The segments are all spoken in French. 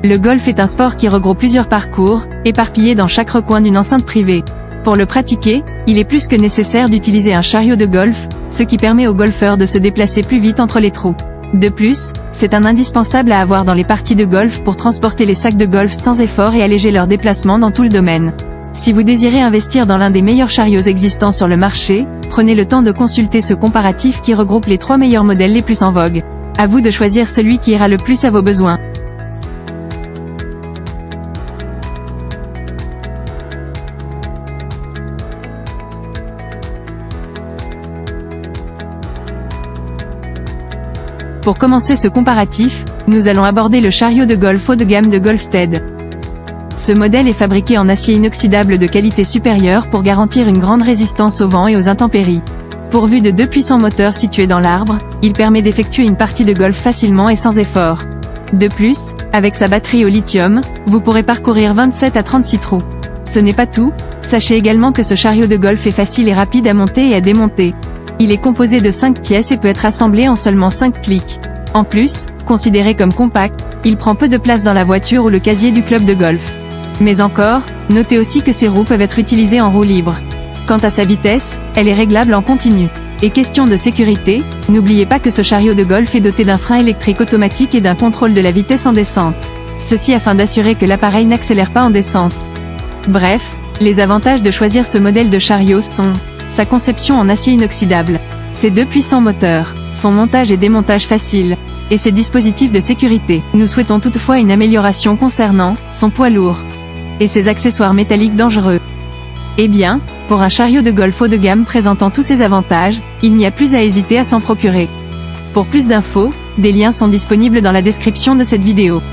Le golf est un sport qui regroupe plusieurs parcours, éparpillés dans chaque recoin d'une enceinte privée. Pour le pratiquer, il est plus que nécessaire d'utiliser un chariot de golf, ce qui permet aux golfeurs de se déplacer plus vite entre les trous. De plus, c'est un indispensable à avoir dans les parties de golf pour transporter les sacs de golf sans effort et alléger leur déplacement dans tout le domaine. Si vous désirez investir dans l'un des meilleurs chariots existants sur le marché, prenez le temps de consulter ce comparatif qui regroupe les 3 meilleurs modèles les plus en vogue. À vous de choisir celui qui ira le plus à vos besoins. Pour commencer ce comparatif, nous allons aborder le chariot de golf haut de gamme de Golfted. Ce modèle est fabriqué en acier inoxydable de qualité supérieure pour garantir une grande résistance au vent et aux intempéries. Pourvu de 2 puissants moteurs situés dans l'arbre, il permet d'effectuer une partie de golf facilement et sans effort. De plus, avec sa batterie au lithium, vous pourrez parcourir 27 à 36 trous. Ce n'est pas tout, sachez également que ce chariot de golf est facile et rapide à monter et à démonter. Il est composé de 5 pièces et peut être assemblé en seulement 5 clics. En plus, considéré comme compact, il prend peu de place dans la voiture ou le casier du club de golf. Mais encore, notez aussi que ses roues peuvent être utilisées en roue libre. Quant à sa vitesse, elle est réglable en continu. Et question de sécurité, n'oubliez pas que ce chariot de golf est doté d'un frein électrique automatique et d'un contrôle de la vitesse en descente. Ceci afin d'assurer que l'appareil n'accélère pas en descente. Bref, les avantages de choisir ce modèle de chariot sont sa conception en acier inoxydable, ses 2 puissants moteurs, son montage et démontage facile, et ses dispositifs de sécurité. Nous souhaitons toutefois une amélioration concernant son poids lourd et ses accessoires métalliques dangereux. Eh bien, pour un chariot de golf haut de gamme présentant tous ces avantages, il n'y a plus à hésiter à s'en procurer. Pour plus d'infos, des liens sont disponibles dans la description de cette vidéo.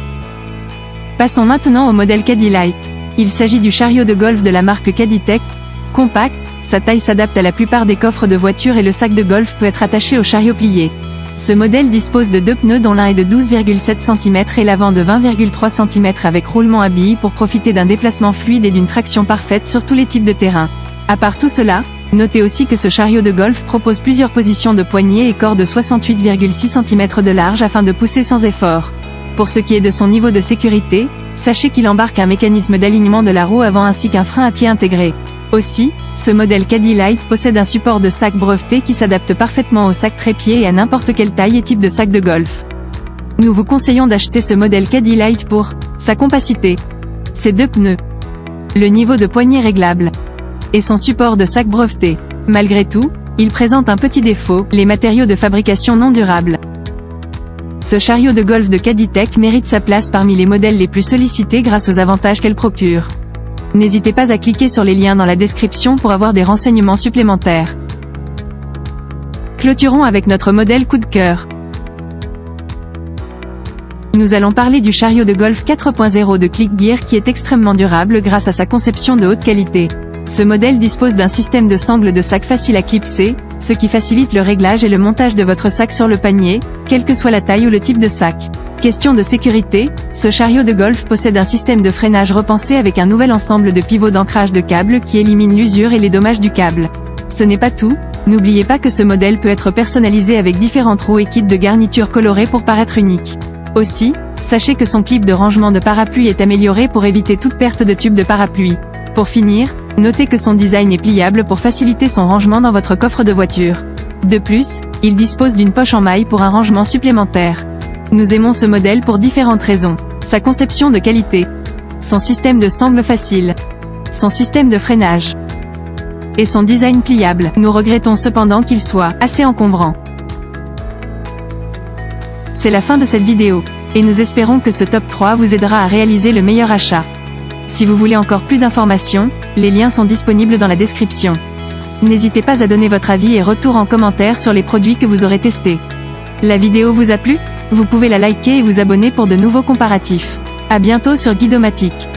Passons maintenant au modèle Caddy Light. Il s'agit du chariot de golf de la marque Caddy-Tech. Compact, sa taille s'adapte à la plupart des coffres de voiture et le sac de golf peut être attaché au chariot plié. Ce modèle dispose de 2 pneus dont l'un est de 12,7 cm et l'avant de 20,3 cm avec roulement à billes pour profiter d'un déplacement fluide et d'une traction parfaite sur tous les types de terrain. À part tout cela, notez aussi que ce chariot de golf propose plusieurs positions de poignée et corps de 68,6 cm de large afin de pousser sans effort. Pour ce qui est de son niveau de sécurité, sachez qu'il embarque un mécanisme d'alignement de la roue avant ainsi qu'un frein à pied intégré. Aussi, ce modèle Caddy Light possède un support de sac breveté qui s'adapte parfaitement au sac trépied et à n'importe quelle taille et type de sac de golf. Nous vous conseillons d'acheter ce modèle Caddy Light pour sa compacité, ses 2 pneus, le niveau de poignée réglable et son support de sac breveté. Malgré tout, il présente un petit défaut, les matériaux de fabrication non durables. Ce chariot de golf de Caddy-Tech mérite sa place parmi les modèles les plus sollicités grâce aux avantages qu'elle procure. N'hésitez pas à cliquer sur les liens dans la description pour avoir des renseignements supplémentaires. Clôturons avec notre modèle coup de cœur. Nous allons parler du chariot de golf 4.0 de ClickGear qui est extrêmement durable grâce à sa conception de haute qualité. Ce modèle dispose d'un système de sangle de sac facile à clipser, ce qui facilite le réglage et le montage de votre sac sur le panier, quelle que soit la taille ou le type de sac. Question de sécurité, ce chariot de golf possède un système de freinage repensé avec un nouvel ensemble de pivots d'ancrage de câble qui élimine l'usure et les dommages du câble. Ce n'est pas tout, n'oubliez pas que ce modèle peut être personnalisé avec différentes roues et kits de garniture colorés pour paraître unique. Aussi, sachez que son clip de rangement de parapluie est amélioré pour éviter toute perte de tube de parapluie. Pour finir, notez que son design est pliable pour faciliter son rangement dans votre coffre de voiture. De plus, il dispose d'une poche en maille pour un rangement supplémentaire. Nous aimons ce modèle pour différentes raisons. Sa conception de qualité, son système de sangle facile, son système de freinage et son design pliable. Nous regrettons cependant qu'il soit assez encombrant. C'est la fin de cette vidéo, et nous espérons que ce top 3 vous aidera à réaliser le meilleur achat. Si vous voulez encore plus d'informations, les liens sont disponibles dans la description. N'hésitez pas à donner votre avis et retour en commentaire sur les produits que vous aurez testés. La vidéo vous a plu ? Vous pouvez la liker et vous abonner pour de nouveaux comparatifs. À bientôt sur Guidomatic.